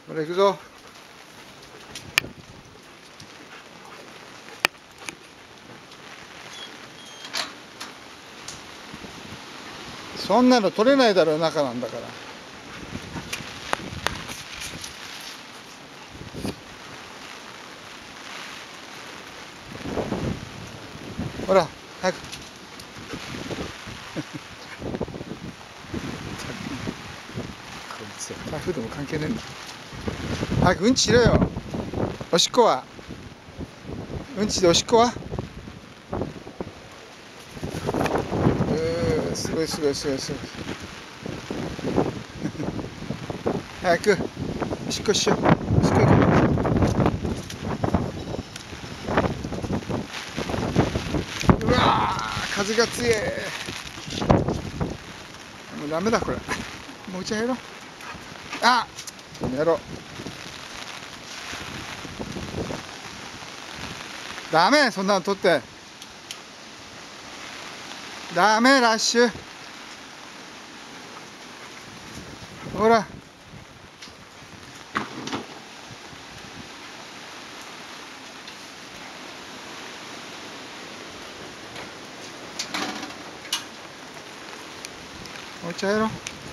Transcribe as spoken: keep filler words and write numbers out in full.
ほら行くぞ。そんなの取れないだろう、中なんだから。ほら早くこいつ台風でも関係ねえんだ。早くうんちしろよ。おしっこはうんちでおしっこはうーすごいすごいすごいすごい早くおしっこしよう。おしっこ行こう。うわー風が強い。もうダメだこれ。もううち入ろう。あっやろう。ダメそんなの取って。ダメラッシュ。ほらお茶やろう。